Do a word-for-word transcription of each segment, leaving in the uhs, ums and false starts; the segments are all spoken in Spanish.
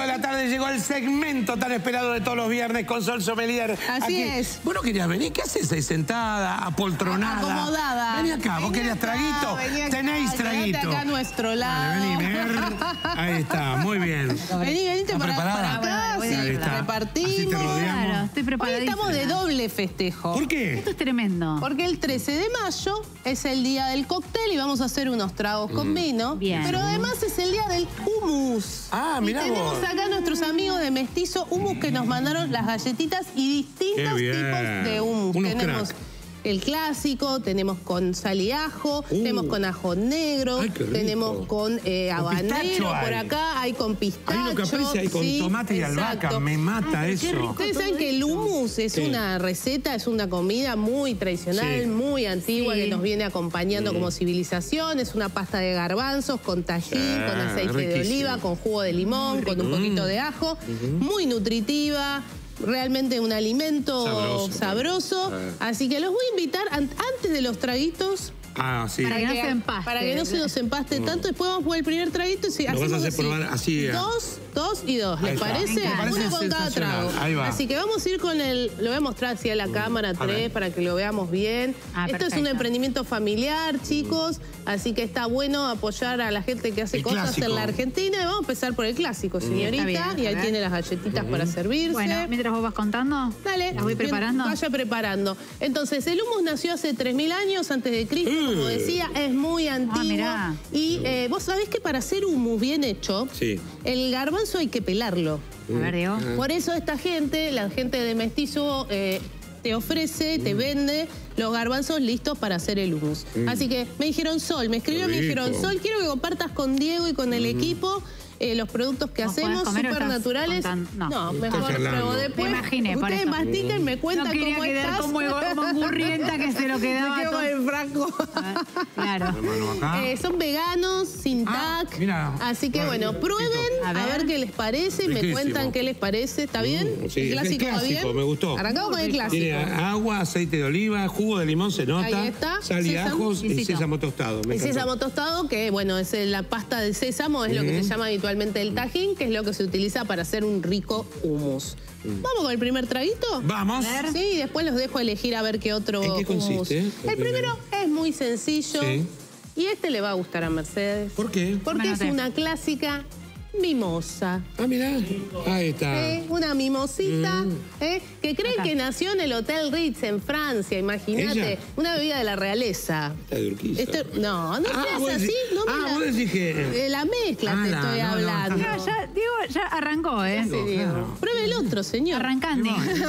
de la tarde llegó el segmento tan esperado de todos los viernes con Sol Sommelier. Así Aquí. es. Vos no querías venir, ¿qué haces ahí sentada, apoltronada? Acomodada. Vení acá, vos Vení querías acá, traguito. vení acá, Tenéis quédate traguito. acá a nuestro lado. Vale, vení, ver. Ahí está, muy bien. Vení, venite para, preparada? para acá, Bueno, sí, ahí está. repartimos. Así te rodeamos. Claro, estoy Hoy preparadísima. estamos de doble festejo. ¿Por qué? Esto es tremendo. Porque el trece de mayo es el día del cóctel y vamos a hacer unos tragos con vino. Bien. Pero además es el día del hummus. Ah, y mirá tenemos vos. acá nuestros amigos de Mestizo Hummus que nos mandaron las galletitas y distintos Qué bien. tipos de hummus. Unos Tenemos crack. el clásico, tenemos con sal y ajo, Uh. tenemos con ajo negro, Ay, qué rico. tenemos con eh, Con habanero pistacho por hay. acá, hay con pistacho. Hay uno que aparece ahí con sí, tomate y exacto. albahaca. Me mata Ay, pero qué eso. rico. Ustedes saben todo que el esto. hummus es Sí. una receta, es una comida muy tradicional, Sí. muy antigua, Sí. que nos viene acompañando como civilización. Es una pasta de garbanzos con tajín, Sí, con aceite de riquísimo. oliva, con jugo de limón, con un poquito de ajo. Muy nutritiva. Realmente un alimento Sabroso. sabroso. Sí. Así que los voy a invitar an- antes de los traguitos. Ah, sí. Para que no se empaste. Para que no se nos empaste tanto. Después vamos por el primer traguito. Y Lo vas a hacemos hacer así. probar así, ah. Dos, dos y dos. Ahí ¿Les está. parece? Me parece Uno con cada sensacional. trago. Ahí va. Así que vamos a ir con el... Lo voy a mostrar así a la cámara A tres ver. para que lo veamos bien. Ah, Esto es un perfecto. emprendimiento familiar, chicos. Así que está bueno apoyar a la gente que hace El cosas clásico. en la Argentina. Y vamos a empezar por el clásico, señorita. Está bien, y ahí a ver. tiene las galletitas para servirse. Bueno, mientras vos vas contando, Dale. las voy Bien, preparando. Vaya preparando. Entonces, el hummus nació hace tres mil años antes de Cristo, como Eh. decía, es muy antiguo. mirá. Y eh, vos sabés que para hacer hummus bien hecho, Sí. el garbanzo hay que pelarlo. A ver, Diego. Por eso esta gente, la gente de Mestizo, eh, te ofrece, te vende los garbanzos listos para hacer el hummus. Así que me dijeron, Sol, me escribió, me Rico. dijeron, Sol, quiero que compartas con Diego y con el equipo eh, los productos que ¿Vos hacemos, podés comer o súper estás naturales. contando? No. mejor charlando. pruebo después. Me imaginé, por Ustedes eso. mastiquen, me cuentan No quería cómo quedar estás. como, como angurrienta que se lo quedaba Me quedo todo. en franco. Ah, Claro. Hermano, acá. Eh, son veganos, sin Ah, tac. mira. Así que Bueno, bueno, prueben A a ver. ver qué les parece y me Riquísimo. cuentan qué les parece. ¿Está bien? Mm, sí, el es clásico, va clásico, bien. me gustó. Arrancamos con el clásico. Tiene agua, aceite de oliva, jugo de limón, se nota. Ahí está. Sal y Sésamo. ajos y Sésamo. sésamo tostado. Me El encantó. sésamo tostado, que bueno, es la pasta de sésamo, es lo que se llama habitualmente el tajín, que es lo que se utiliza para hacer un rico hummus. ¿Vamos con el primer traguito? Vamos. Sí, y después los dejo elegir a ver qué otro ¿En qué consiste, hummus. eh, el El primero primero? es muy sencillo. Sí. Y este le va a gustar a Mercedes. ¿Por qué? Porque Me es anoté. una clásica mimosa. Ah, mirá. Ahí está. ¿eh? Una mimosita, ¿eh? que creen Acá. que nació en el Hotel Ritz en Francia, imagínate. ¿Ella? Una bebida de la realeza. Está de Urquiza. Esto- no, no Ah, seas vos así, decís- no ah, mira. vos decís que- De la mezcla Ah, te la- estoy no, no, hablando. Ya, ya, Diego ya arrancó, ¿eh? Sí, Diego. Pruebe el otro, señor. Arrancando.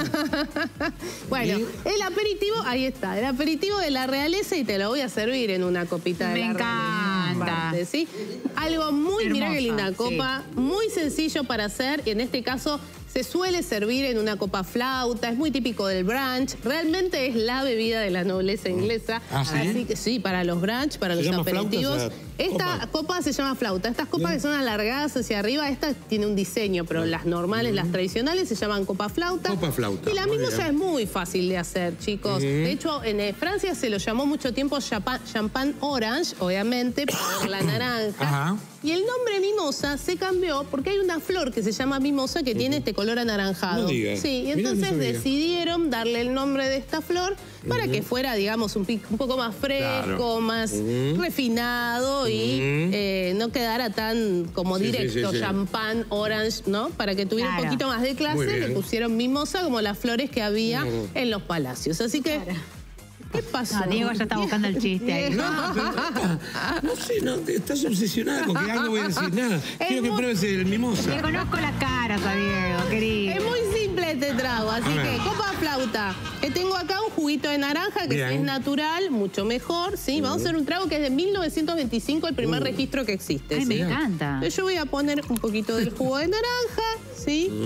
Bueno, el aperitivo, ahí está, el aperitivo de la realeza y te lo voy a servir en una copita de Me la realeza. encanta. Aparte, ¿sí? Algo muy, mirá qué Hermosa, linda copa, muy sencillo para hacer y en este caso se suele servir en una copa flauta, es muy típico del brunch, realmente es la bebida de la nobleza inglesa. ¿Ah, sí? Así que sí, para los brunch, para ¿Se los llama flauta aperitivos. esa Esta copa? copa se llama flauta, estas copas Bien. que son alargadas hacia arriba, esta tiene un diseño, pero las normales, las tradicionales se llaman copa flauta. Copa flauta, Y la muy mimosa bien. es muy fácil de hacer, chicos. De hecho, en eh, Francia se lo llamó mucho tiempo chapa- champagne orange, obviamente, por la naranja. Ajá. Y el nombre mimosa se cambió porque hay una flor que se llama mimosa que tiene este color anaranjado. No digas. Sí, y Mirá, no entonces sabía. decidieron darle el nombre de esta flor para que fuera, digamos, un, pi- un poco más fresco, Claro. más refinado y eh, no quedara tan como Sí, sí, directo, sí, sí. champán, orange, ¿no? Para que tuviera Claro. un poquito más de Muy clase, bien. le pusieron mimosa como las flores que había Mm. en los palacios. Así que, ¿qué pasó? No, Diego ya está buscando el chiste ahí. Diego. No, pero esta- no sé, no, estás obsesionada con que algo voy a decir nada. Quiero que muy- pruebes el mimosa. Le conozco las caras a Diego, querido. Es muy simple este trago, así A ver. que copa flauta. Que tengo acá un juguito de naranja que Bien. si es natural, mucho mejor, ¿sí? Vamos a hacer un trago que es de mil novecientos veinticinco, el primer Uh. registro que existe, Ay, ¿sí? me encanta. Entonces yo voy a poner un poquito del jugo de naranja, ¿sí?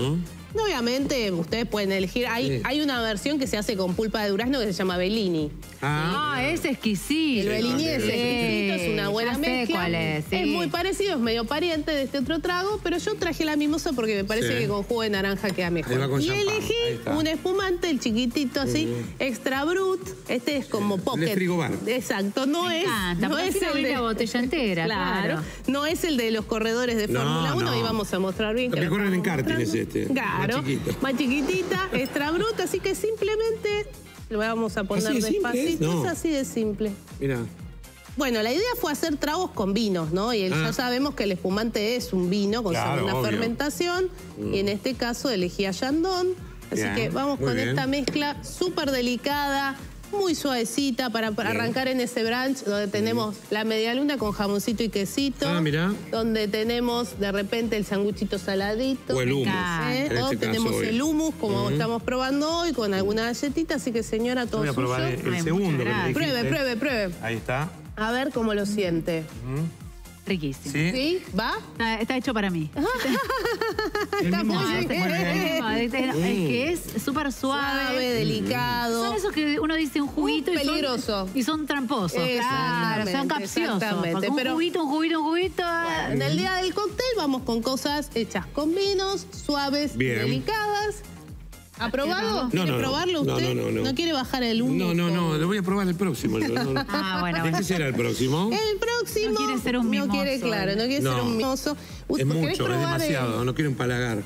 Obviamente, ustedes pueden elegir. Hay, Sí. hay una versión que se hace con pulpa de durazno que se llama Bellini. Ah, Ah, es exquisito. El Bellini es sí. exquisito, es una buena Ya sé mezcla. cuál es, sí. Es muy parecido, es medio pariente de este otro trago, pero yo traje la mimosa porque me parece Sí. que con jugo de naranja queda mejor. Ahí va con Y champán, ahí elegí está. un espumante, el chiquitito así, extra brut. Este es como pocket. frigobar. Exacto, no Me es. encanta, no porque es así no el abrí de la botella entera, claro. No es el de los corredores de No, Fórmula uno, no. ahí vamos a mostrar bien. Los que lo corren en estamos karting es mostrando. este, Claro, más chiquito. más chiquitita, extra brut, así que simplemente lo vamos a poner ¿Así de simple es? despacito. No. Es así de simple. mira. Bueno, la idea fue hacer tragos con vinos, ¿no? Y el- Ah. ya sabemos que el espumante es un vino con Claro, una obvio. fermentación. Y en este caso elegí a Chandon. Así Bien, que vamos muy con bien. esta mezcla súper delicada, muy suavecita para, para Bien. arrancar en ese brunch donde tenemos la medialuna con jamoncito y quesito. Ah, mirá. Donde tenemos de repente el sanguchito saladito. O el hummus. encanta. ¿eh? En O este tenemos caso, hoy. el hummus, como estamos probando hoy, con alguna galletita. Así que, señora, todo Voy a probar suyo. el, el Ay, segundo. muchas que me gracias. dijiste. Pruebe, pruebe, pruebe. Ahí está. A ver cómo lo siente. Riquísimo. ¿Sí? ¿Sí? ¿Va? Está, está hecho para mí. El mismo muy asunto. bien. Muy bien. No, es, es- es que es súper Suave, suave. delicado. Son esos que uno dice un juguito Uh, y son- peligroso. y son tramposos. Claro, Exactamente, son capciosos. exactamente, Porque un pero- juguito, un juguito, un juguito. ah, En el día del cóctel vamos con cosas hechas con vinos, suaves, Bien. delicadas. ¿Aprobado? No, ¿Quiere no, no. probarlo No, usted? no, no, no. quiere bajar el humo? No, no, no, lo voy a probar el próximo. yo, no, no. Ah, bueno, ¿De bueno. qué será el próximo? El próximo. No quiere ser un No mimoso, quiere, claro, no quiere No. ser un mimoso. Es ¿Querés mucho, es probar el- demasiado, no quiero empalagar.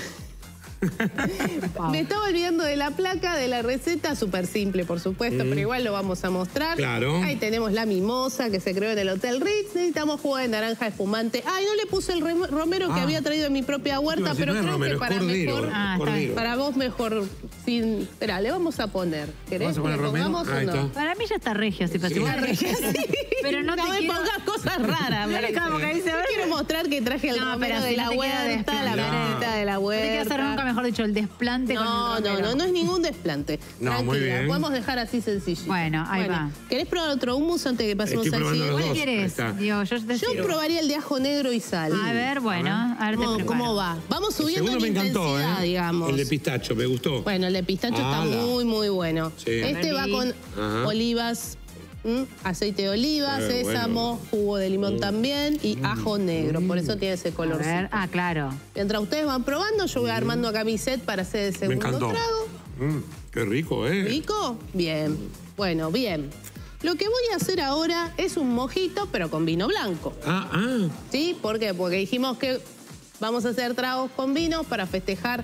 Me estaba olvidando de la placa de la receta, súper simple, por supuesto, pero igual lo vamos a mostrar. Claro. Ahí tenemos la mimosa que se creó en el Hotel Ritz. Necesitamos jugo de naranja espumante. Ay, no le puse el rem- romero que Ah. había traído en mi propia huerta, Iba a decir, pero no es creo romero, que es para cordero. mejor. Ah, está cordero. Para vos mejor sin... Espera, le vamos a poner. ¿Querés ¿Vamos a que poner le romero? pongamos Ahí o no? está. Para mí ya está regio, si Sí. La regia, sí. Pero no te me quiero- pongas cosas raras. me Claro, como que dice, a ver. quiero mostrar que traje el No, romero pero de si la no te queda huerta, la desplante. merita de la No te huerta. quiero hacer nunca, mejor dicho, el desplante No, con el no, romero. no, no es ningún desplante. No, muy Tranquila, bien. podemos dejar así sencillo. Bueno, ahí va. ¿Querés probar otro hummus antes de que pasemos Estoy al probando siguiente? los ¿Cuál dos. quieres? Ahí está. Digo, yo te Yo sirvo. probaría el de ajo negro y sal. A ver, bueno, a ver, te ¿Cómo, preparo. cómo va? Vamos El subiendo segundo en me encantó, intensidad, ¿eh? digamos. El de pistacho, me gustó. Bueno, el de pistacho Ala. está muy, muy bueno. Sí. Este va con Ajá. olivas, ¿m? aceite de oliva, Eh, sésamo, bueno. jugo de limón también y ajo negro. Por eso tiene ese A color. ver, ah, claro. Mientras ustedes van probando, yo voy armando acá mi set para hacer el Me segundo encantó. trago. Mm, qué rico, ¿eh? ¿Rico? Bien. Bueno, bien. Lo que voy a hacer ahora es un mojito, pero con vino blanco. Ah, ah. ¿Sí? ¿Por qué? Porque dijimos que vamos a hacer tragos con vino para festejar.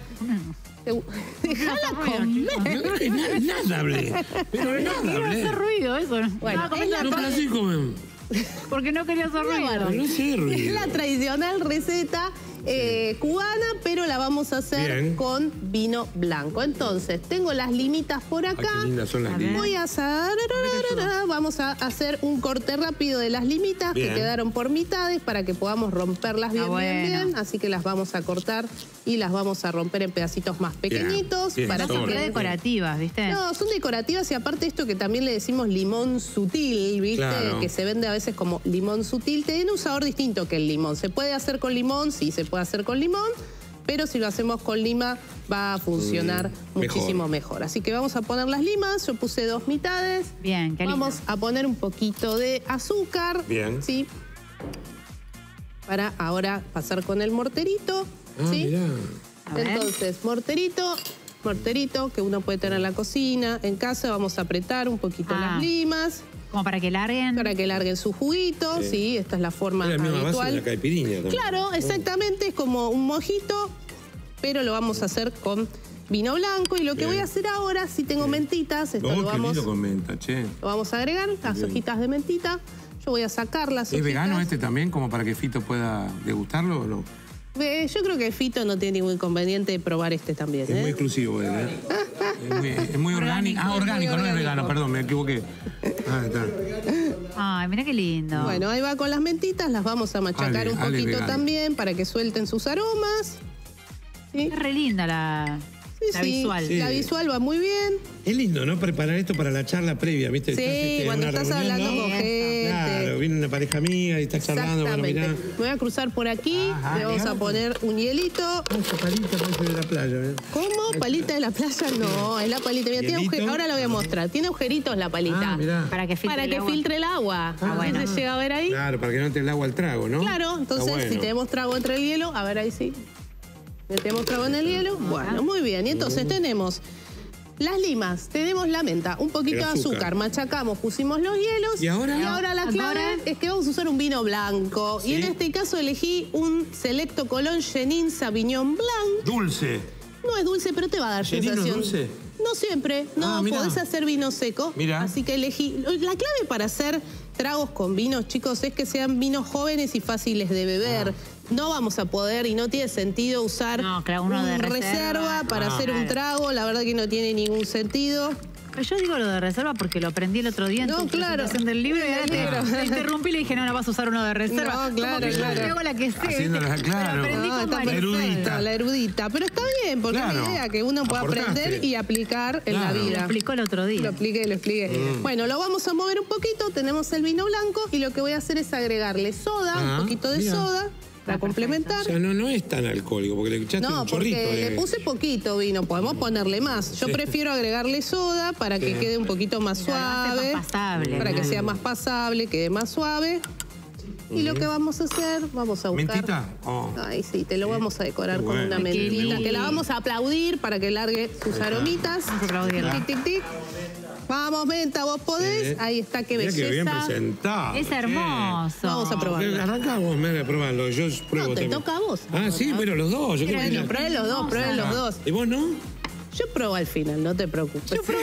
Dejala comer. No, es na- nada hablé. Pero nada Quiero hacer hablé. ruido, eso. Bueno, no, comés es la la No, pero paz, así comen. porque no quería hacer ruido. No sé Es ruido. la tradicional receta eh, cubana, pero la vamos a hacer Bien. con vino blanco. Entonces, tengo las limitas por Ay, acá. qué lindas son las A ver. limas. Voy a hacer, vamos a hacer un corte rápido de las limitas Bien. que quedaron por mitades para que podamos romperlas bien, Ah, bien, bueno. bien. Así que las vamos a cortar y las vamos a romper en pedacitos más pequeñitos. Bien, para son que Son re queden- decorativas, ¿viste? No, son decorativas y aparte esto que también le decimos limón sutil, ¿viste? Claro. Que se vende a veces como limón sutil. Tiene un sabor distinto que el limón. ¿Se puede hacer con limón? Sí, se puede hacer con limón. Pero si lo hacemos con lima va a funcionar Mm, muchísimo mejor. mejor. Así que vamos a poner las limas. Yo puse dos mitades. Bien, qué lindo. Vamos a poner un poquito de azúcar. Bien. ¿Sí? Para ahora pasar con el morterito. Ah, ¿sí? mirá. A ver. Entonces, morterito, morterito que uno puede tener en la cocina, en casa, vamos a apretar un poquito Ah. las limas Como para que larguen. para que larguen su juguito, sí, esta es la forma Es la misma base de habitual. la caipirinha también. Claro, exactamente, es como un mojito, pero lo vamos a hacer con vino blanco y lo que Bien. voy a hacer ahora, si tengo mentitas, esto Oh, lo qué vamos, lindo con menta, che. lo vamos a agregar, las Bien. hojitas de mentita, yo voy a sacar las ¿Es hojitas. vegano este también, como para que Fito pueda degustarlo o no? Eh, yo creo que Fito no tiene ningún inconveniente de probar este también, Es muy ¿eh? exclusivo él, ¿eh? Es muy, es muy orgánico. Ah, Es muy orgánico, no es orgánico. vegano, perdón, me equivoqué. Ah, está. Ay, mira qué lindo. Bueno, ahí va con las mentitas, las vamos a machacar Ale, un Ale poquito vegano. también para que suelten sus aromas. ¿Sí? Es re linda la... Sí, La sí, visual. La Sí. visual va muy bien. Es lindo, ¿no? Preparar esto para la charla previa, ¿viste? Sí, Estás, este, en cuando una estás reunión, hablando ¿no? con gente. Claro, viene una pareja amiga y estás charlando, bueno, Exactamente. mirá. Me voy a cruzar por aquí, Ajá, le vamos mirá. a poner un hielito. Ah, esa palita parece de la playa, ¿eh? ¿Cómo? ¿Palita de la playa? No, es la palita. Mira, tiene ¿Hielito? agujer- ahora lo voy a mostrar. Tiene agujeritos la palita. Ah, mirá. Para que filtre Para el que agua. filtre el agua. Ah, bueno. ¿Se llega a ver ahí? Claro, para que no te el agua al trago, ¿no? Claro, entonces Está bueno. si tenemos trago entre el hielo, a ver ahí sí. Metemos trago en el hielo. Bueno, muy bien. Y entonces tenemos las limas, tenemos la menta, un poquito El de azúcar. azúcar, machacamos, pusimos los hielos. ¿Y ahora? Y ahora la clave Ahora. es que vamos a usar un vino blanco. ¿Sí? Y en este caso elegí un Selecto Colón Chenin Sauvignon Blanc. Dulce. No es dulce, pero te va a dar ¿Chenin no es sensación. dulce? No siempre, no, Ah, mirá. podés hacer vino seco. Mirá. Así que elegí. La clave para hacer tragos con vinos, chicos, es que sean vinos jóvenes y fáciles de beber. Ah. No vamos a poder y no tiene sentido usar No, claro, uno un de reserva. para Ah. hacer un trago. La verdad que no tiene ningún sentido. Pero yo digo lo de reserva porque lo aprendí el otro día en No, tu claro. presentación del libro. Y Del te- libro. te interrumpí y le dije, no, no vas a usar uno de reserva. No, Como claro, que yo claro. hago la que sé. Haciéndola, ¿viste? claro. Pero aprendí No, con está María. perfecto. perfecto, erudita. la erudita. Pero está bien, porque Claro. es la idea que uno pueda Aportaste. aprender y aplicar en la Claro. Lo vida. explicó el otro Lo día. expliqué, lo expliqué. Mm. Bueno, lo vamos a mover un poquito. Tenemos el vino blanco y lo que voy a hacer es agregarle soda, Ah, un poquito de mira. soda para Ah, complementar. O sea, no, no es tan alcohólico, porque le echaste No, un chorrito. porque de- le puse poquito vino, podemos ponerle más. Yo Sí. prefiero agregarle soda para que Sí. quede un poquito más Claro, lo hace suave. más pasable. Para que sea más pasable, quede más suave. Y lo que vamos a hacer, vamos a buscar... ¿Mentita? Oh. Ay, sí, te lo vamos a decorar Qué con bueno. una Qué mentita, lindo. que la vamos a aplaudir para que largue sus aromitas. Vamos a aplaudirla. Tic, tic, tic. Vamos, menta, vos podés. Sí. Ahí está, qué Mirá belleza. que bien presentado. Es che. hermoso. Vamos a probar. Eh, Arranca vos, Mary, a probarlo. Yo pruebo No, te también. toca a vos. Ah, sí, pero los dos. Yo creo que Bueno, ya- prueben los dos, prueben los dos. ¿Y vos no? Yo pruebo al final, no te preocupes. Yo,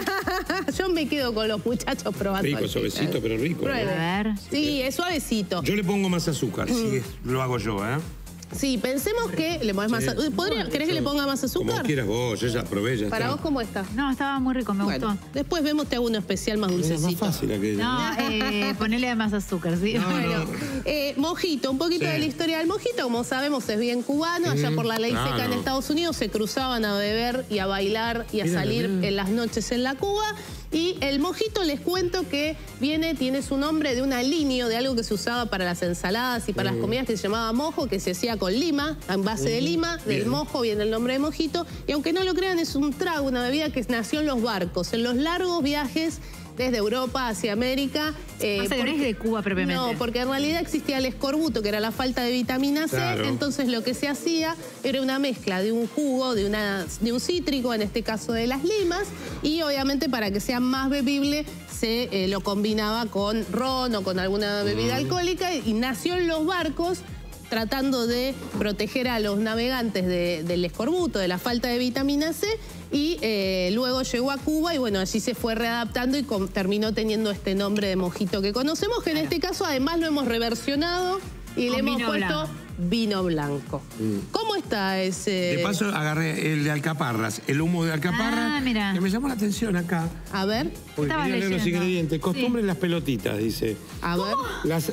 Yo me quedo con los muchachos probando. Rico, al final. suavecito, pero rico. ¿no? Pruebe. A ver. Sí, es suavecito. Yo le pongo más azúcar, si es- lo hago yo, ¿eh? Sí, pensemos que le pones más Sí. azúcar. ¿Podría, ¿Querés que le ponga más Como azúcar? quieras vos, yo ya probé, ya Para está. vos, ¿cómo está? No, estaba muy rico, me Bueno, gustó. después vemos, te hago uno especial más Es más dulcecito. fácil aquello. No, eh, ponele más azúcar, sí. No, Bueno, no. eh, mojito, un poquito Sí. de la historia del mojito, como sabemos es bien cubano, allá Mm, por la ley seca en claro. Estados Unidos se cruzaban a beber y a bailar y a Mira, salir mira. en las noches en la Cuba. Y el mojito les cuento que viene, tiene su nombre de un aliño, de algo que se usaba para las ensaladas y para Mm. las comidas que se llamaba mojo, que se hacía con lima, en base de lima, del bien. mojo viene el nombre de mojito. Y aunque no lo crean, es un trago, una bebida que nació en los barcos, en los largos viajes desde Europa hacia América. eh, O sea, que no es de Cuba propiamente. No, porque en realidad existía el escorbuto, que era la falta de vitamina C. Claro. Entonces lo que se hacía era una mezcla de un jugo, de, una, de un cítrico, en este caso de las limas, y obviamente para que sea más bebible se eh, lo combinaba con ron o con alguna bebida alcohólica y nació en los barcos tratando de proteger a los navegantes de- del escorbuto, de la falta de vitamina C, y eh, luego llegó a Cuba y bueno, allí se fue readaptando y con- terminó teniendo este nombre de mojito que conocemos, que en este caso además lo hemos reversionado y Con le hemos vino puesto blanco. vino blanco. ¿Cómo está ese? De paso agarré el de alcaparras, el humo de alcaparra, Ah, mira. que me llamó la atención acá. A ver, Porque Estaba quería leer los leyendo. ingredientes. Costumbre en las pelotitas, dice. a ver. Las,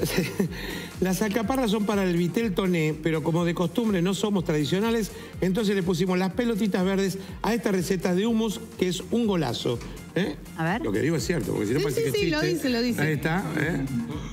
las alcaparras son para el vitel toné, pero como de costumbre no somos tradicionales, entonces le pusimos las pelotitas verdes a esta receta de hummus, que es un golazo. ¿Eh? A ver. Lo que digo es cierto, porque si no Sí, parece sí, que sí, lo chiste. dice, lo dice. Ahí está, ¿eh?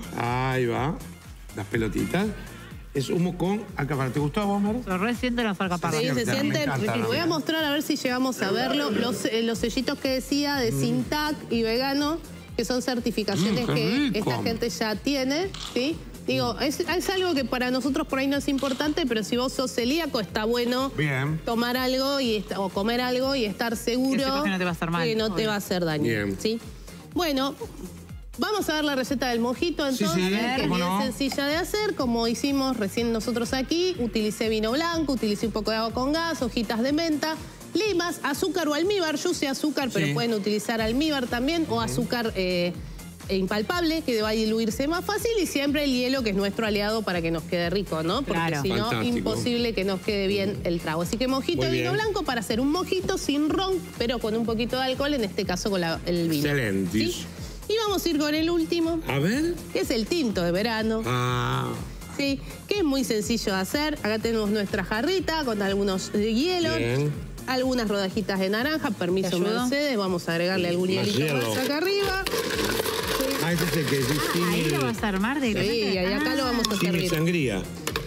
Ahí va. Las pelotitas. Es hummus con alcaparra. ¿Te gustó a vos, Mar? Lo resiento las alcaparras. Sí, se cierto, me sienten. encanta, Voy a ¿no? mostrar a ver si llegamos a verlo. Los, eh, los sellitos que decía de Sintac y vegano, que son certificaciones Mm, qué que rico. esta gente ya tiene, ¿sí? Digo, es, es algo que para nosotros por ahí no es importante, pero si vos sos celíaco está bueno Bien. tomar algo y est- o comer algo y estar seguro Que sepas que no te va a hacer mal, que no te obvio. va a hacer daño. Bien. ¿Sí? Bueno, vamos a ver la receta del mojito Sí, entonces, sí, que es cómo bien no. sencilla de hacer, como hicimos recién nosotros aquí. Utilicé vino blanco, utilicé un poco de agua con gas, hojitas de menta, limas, azúcar o almíbar. Yo usé azúcar, pero Sí. pueden utilizar almíbar también, o azúcar eh, impalpable, que va a diluirse más fácil, y siempre el hielo, que es nuestro aliado para que nos quede rico, ¿no? Porque Claro. si no, Fantástico. imposible que nos quede bien el trago. Así que mojito Muy de vino bien. blanco para hacer un mojito sin ron, pero con un poquito de alcohol, en este caso con la- el vino. Excelentis. ¿Sí? Y vamos a ir con el último, A ver. que es el tinto de verano. Ah, Sí, que es muy sencillo de hacer. Acá tenemos nuestra jarrita con algunos eh, hielos. bien. algunas rodajitas de naranja, permiso ¿Te ayudo? Mercedes, vamos a agregarle algún hielito hielo. más acá arriba. Ah, este es el que es Ah, ahí lo vas a armar de Sí, y acá lo vamos a Jimmy servir. Sangría.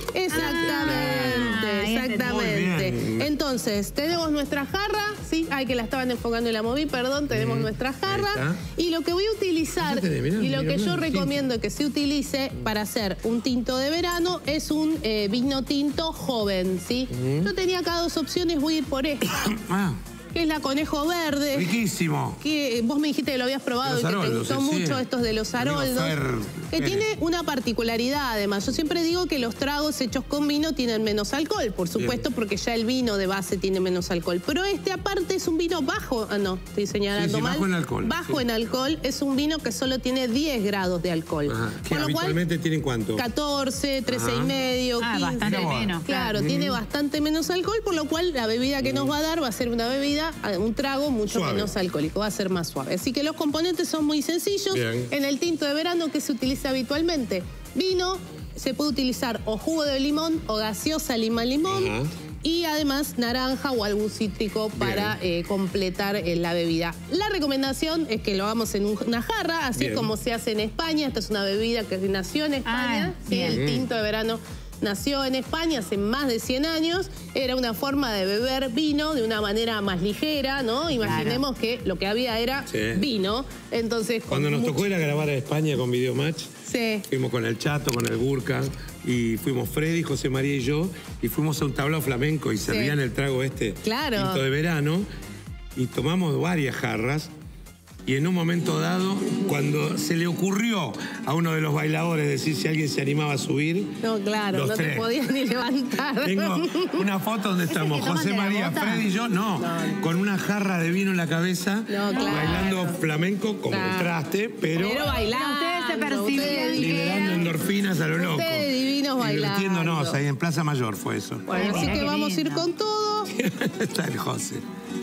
Exactamente, Ah, ahí entendí. exactamente. Muy bien. Entonces, tenemos nuestra jarra, sí, ay, que la estaban enfocando y la moví, perdón, tenemos nuestra jarra. está. Y lo que voy a utilizar, Ya tenés, mirá, y lo mirá, que mirá, yo el recomiendo que se utilice para hacer un tinto de verano es un eh, vino tinto joven, ¿sí? Yo tenía acá dos opciones, voy a ir por esta, Ah, que es la Conejo Verde. riquísimo. Que vos me dijiste que lo habías probado Los y que te Haroldos, gustó sí, mucho sí. estos de los Amigo Haroldos. Fer Que Pérez. tiene una particularidad además. Yo siempre digo que los tragos hechos con vino tienen menos alcohol, por supuesto, Bien. porque ya el vino de base tiene menos alcohol. Pero este aparte es un vino bajo. Ah, no, estoy señalando Sí, sí, mal. bajo en alcohol, Bajo sí. en alcohol. Es un vino que solo tiene diez grados de alcohol. Ajá. Que Con lo cual, habitualmente tienen cuánto. catorce, trece y Ajá. medio, Ah, quince. bastante Mira vos. menos. Claro, tiene bastante menos alcohol, por lo cual la bebida que nos va a dar va a ser una bebida, un trago mucho Suave. menos alcohólico, va a ser más suave. Así que los componentes son muy sencillos. Bien. En el tinto de verano, ¿qué se utiliza habitualmente? Vino, se puede utilizar o jugo de limón o gaseosa lima-limón. Ajá. Y además naranja o algún cítrico para eh, completar eh, la bebida. La recomendación es que lo hagamos en un- una jarra, así Bien. es como se hace en España. Esta es una bebida que nació en España. Ah, sí, bien. el tinto de verano nació en España hace más de cien años. Era una forma de beber vino de una manera más ligera, ¿no? Imaginemos que lo que había era Sí. vino. Entonces, con Cuando nos mucho- tocó ir a grabar a España con Videomatch, Sí. fuimos con el Chato, con el Burka, y fuimos Freddy, José María y yo, y fuimos a un tablao flamenco y servían el trago este Claro. tinto de verano, y tomamos varias jarras, y en un momento dado, cuando se le ocurrió a uno de los bailadores decir si alguien se animaba a subir, No, claro, los no te tres. podías ni levantar. Tengo una foto donde estamos que toman José de la María, bota? Freddy y yo, no, con una jarra de vino en la cabeza, No, claro. bailando flamenco como Claro. el traste, pero, Pero bailando. Ustedes se percibían ustedes- liberando endorfinas a lo loco. Ustedes divinos Y divirtiéndonos, bailando. ahí en Plaza Mayor fue eso. Bueno, así Mira que qué vamos a ir lindo. con todo. Está el José.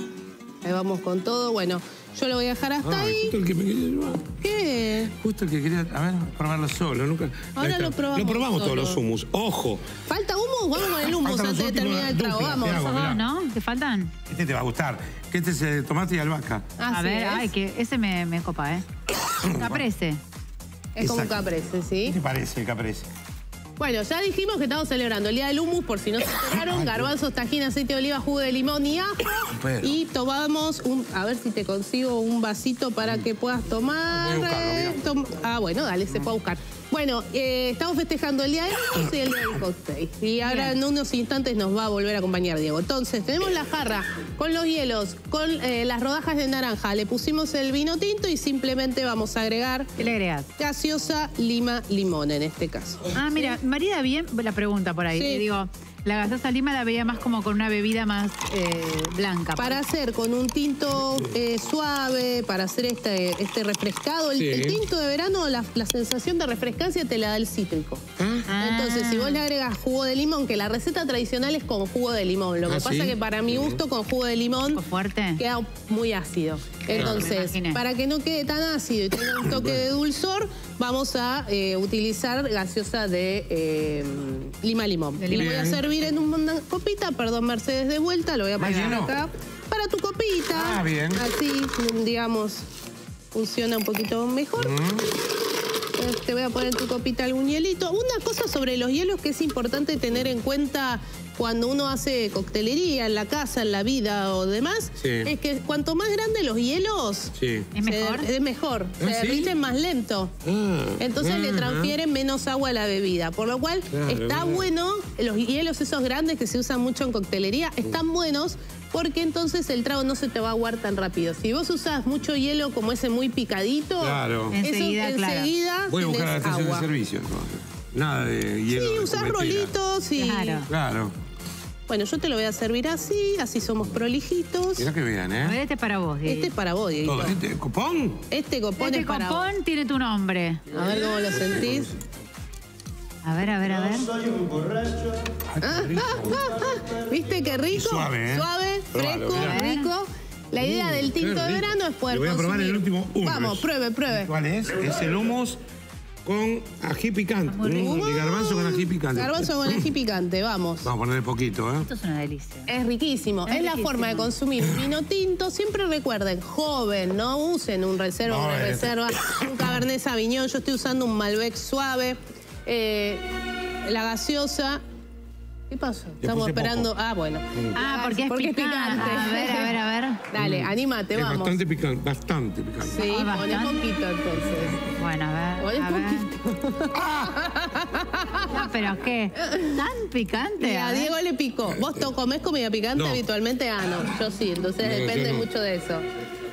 Ahí vamos con todo. Bueno, yo lo voy a dejar hasta Ay, ahí. justo el que me quería llevar. ¿Qué? Justo el que quería, a ver, probarlo solo, nunca. Ahora Ahí está. lo probamos Lo probamos solo. todos los hummus. Ojo, ¿Falta humus? Vamos con el humus Faltan los antes de últimos, terminar el trago. dupla, Vamos. te hago. ¿Esos mirá. dos, no? ¿Te faltan? este te va a gustar. Que este es el tomate y albahaca. Así a ver, es. ay, que ese me, me copa, ¿eh? Caprese. Es como un Exacto. caprese, ¿sí? ¿Qué te parece el caprese? Bueno, ya dijimos que estamos celebrando el Día del Hummus, por si no se enteraron, garbanzos, tajín, aceite de oliva, jugo de limón y ajo. Pero. Y tomamos un, a ver si te consigo un vasito para que puedas tomar. Voy a buscarlo, eh, mirá. tom- ah, bueno, dale, se fue a buscar. Bueno, eh, estamos festejando el Día del Hummus y el Día del Cocktail. Y ahora en unos instantes nos va a volver a acompañar Diego. Entonces, tenemos la jarra con los hielos, con eh, las rodajas de naranja. Le pusimos el vino tinto y simplemente vamos a agregar ¿Qué le agregas? gaseosa, lima, limón en este caso. Ah, mira, marida bien la pregunta por ahí. Sí. Eh, Digo, la gaseosa lima la veía más como con una bebida más eh, blanca. Para hacer con un tinto eh, suave, para hacer este, este refrescado, el, Sí. el tinto de verano, la, la sensación de refrescancia te la da el cítrico. Ah. Entonces, si vos le agregas jugo de limón, que la receta tradicional es con jugo de limón. Lo que Ah, pasa ¿sí? que para mi gusto, con jugo de limón, ¿Poco fuerte? queda muy ácido. Entonces, Me imaginé. para que no quede tan ácido y tenga un toque de dulzor, vamos a eh, utilizar gaseosa de eh, lima-limón. De Y lo voy limón. a servir en una copita, perdón Mercedes de vuelta, lo voy a ¿Más poner lleno? acá. Para tu copita. Ah, bien. Así, digamos, funciona un poquito mejor. Eh, Te voy a poner en tu copita algún hielito. Una cosa sobre los hielos que es importante tener en cuenta cuando uno hace coctelería en la casa, en la vida o demás, Sí. es que cuanto más grandes los hielos, Sí. ¿Es mejor? Se, es mejor. ¿Ah, se sí? derriten más lento. Ah, Entonces le ah, transfieren menos agua a la bebida. Por lo cual Claro, está verdad. bueno, los hielos esos grandes que se usan mucho en coctelería, están buenos porque entonces el trago no se te va a aguar tan rápido. Si vos usás mucho hielo como ese muy picadito, Claro. eso Enseguida, claro. enseguida Voy a buscar la tenés estación agua. de servicio entonces. Nada de hielo. Sí, de usás cubetera. rolitos y... Claro. Claro. Bueno, yo te lo voy a servir así, así somos prolijitos. Mirá que vean, A ver, ¿eh? este es para vos, Dieguito. Este es para vos, Dieguito. Todo. ¿Este copón? Este copón Este es para vos. copón tiene tu nombre. A ver cómo lo sentís. A ver, a ver, a ver. Ay, qué rico. ¿Viste qué rico? Y suave, ¿eh? Suave, Probalo, fresco, mirá. rico. La idea Mm, del tinto qué de rico. verano es poder Le voy a probar consumir. el último hummus. Vamos, pruebe, pruebe. ¿Cuál es? Es el hummus con ají picante. Muy rico. Mm, de garbanzo con ají picante. Garbanzo con ají picante, vamos. Vamos a ponerle poquito, ¿eh? Esto es una delicia. Es riquísimo. Es, Es la riquísimo. forma de consumir vino tinto. Siempre recuerden, joven, no usen un reserva, No, una eh. reserva, un Cabernet Sauvignon. Yo estoy usando un Malbec suave. Eh, la gaseosa. ¿Qué pasó? Estamos puse esperando. poco. Ah, bueno. Ah, porque es porque es picante. picante. A ver, a ver, a ver. Dale, anímate, Es vamos. bastante picante, bastante picante. Sí, Ah, poné bastante. poquito entonces. Bueno, a ver. Poné a ver. poquito. No, pero ¿qué? ¿Tan picante? Mira, A a ver. Diego le picó. ¿Vos to- comés comida picante No. habitualmente? Ah, no. Yo sí, entonces No, yo depende no. mucho de eso.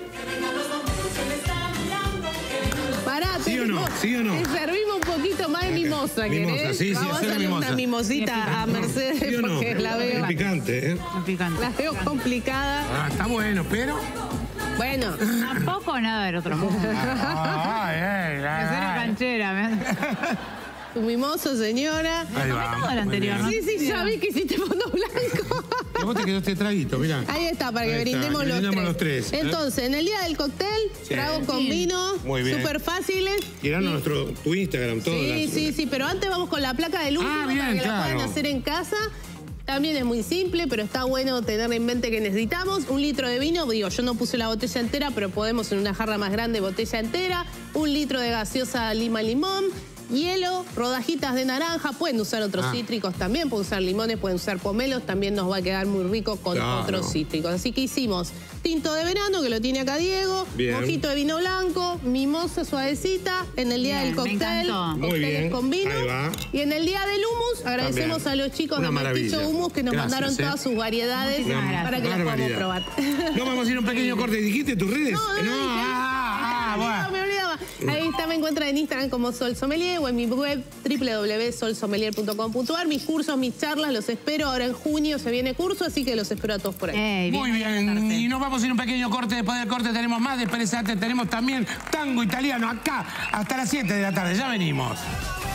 Pará, ¿Sí o no? tenemos- ¿Sí o no? Te servimos un poquito más de mimosa, Mimosa, ¿querés? sí, sí, Vamos a hacé la hacerle mimosa. una mimosita a Mercedes ¿Sí o no? porque la veo, Es picante, ¿eh? Muy picante. la veo complicada. Ah, está bueno, pero... Bueno, Tampoco nada del otro mundo. Ay, ay, Es ay, una ay. canchera. ¿me? tu mimoso, señora. Ahí Tomé va, todo el muy anterior, bien. Sí, sí, ya vi que hiciste fondo blanco. Y vos te quedó este traguito, mirá. Ahí está, para que Ahí está, brindemos que los, brindemos tres. los tres, ¿eh? Entonces, en el día del cóctel, Sí. trago con Sí. vino, Muy bien. súper fáciles. Tiraron nuestro, tu Instagram, todo. Sí, las- sí, sí, pero antes vamos con la placa del último Ah, bien, para que claro. la puedan hacer en casa. También es muy simple, pero está bueno tener en mente que necesitamos un litro de vino. Digo, yo no puse la botella entera, pero podemos en una jarra más grande botella entera. Un litro de gaseosa lima limón. Hielo, rodajitas de naranja. Pueden usar otros Ah. cítricos también. Pueden usar limones, pueden usar pomelos. También nos va a quedar muy rico con Claro. otros cítricos. Así que hicimos tinto de verano, que lo tiene acá Diego. Bien. Mojito de vino blanco. Mimosa suavecita. En el día Bien, del me cóctel. encantó. Muy cócteles bien, con vino. ahí va. Y en el día del hummus, agradecemos También. a los chicos Una de Mestizo maravilla. Hummus que nos Gracias, mandaron ¿eh? todas sus variedades Muchísimas gracias. para que las podamos Barbaridad. probar. No, vamos a ir a un pequeño corte. ¿Dijiste tus redes? No, no, no, dije, ah, ah, no, bueno. me olvidaba. Ahí está, me encuentran en Instagram como Sol Sommelier o en mi web doble u doble u doble u punto sol sommelier punto com punto a r. Mis cursos, mis charlas, los espero. Ahora en junio se viene curso, así que los espero a todos por ahí. Ey, Muy bien, tarde. y nos vamos a ir a un pequeño corte. Después del corte tenemos más de Expresate, tenemos también tango italiano acá hasta las siete de la tarde. Ya venimos.